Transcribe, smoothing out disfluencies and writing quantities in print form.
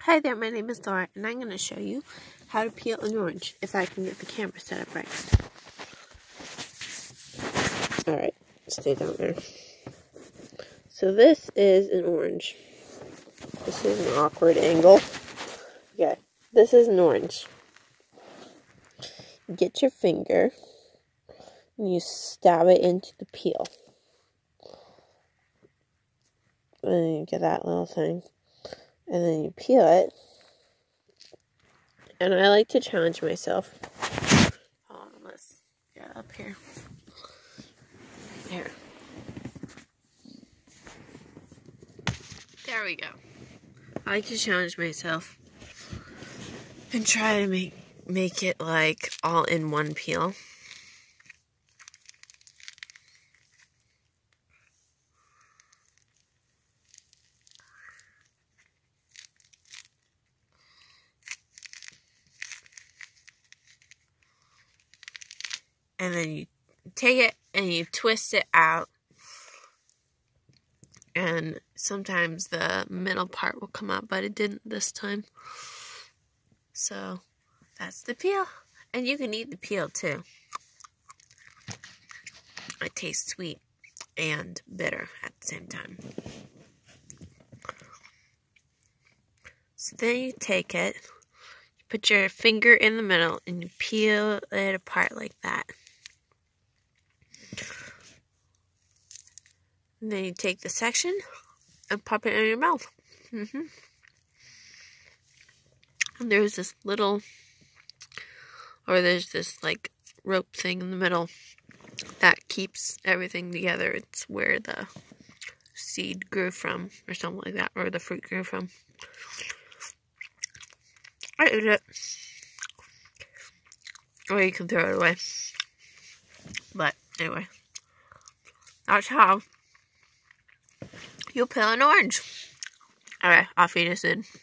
Hi there, my name is Laura, and I'm going to show you how to peel an orange, if I can get the camera set up right. Alright, stay down there. So this is an orange. This is an awkward angle. Okay, this is an orange. You get your finger, and you stab it into the peel. And then you get that little thing. And then you peel it. And I like to challenge myself. Hold on, let's get up here. There. There we go. I like to challenge myself and try to make it like all in one peel. And then you take it and you twist it out. And sometimes the middle part will come out, but it didn't this time. So that's the peel. And you can eat the peel too. It tastes sweet and bitter at the same time. So then you take it, you put your finger in the middle, and you peel it apart like that. And then you take the section and pop it in your mouth. And there's this little, or there's this like rope thing in the middle that keeps everything together. It's where the seed grew from, or something like that, or the fruit grew from. I ate it. Or you can throw it away. But anyway, that's how you peel an orange. Alright, I'll feed us in.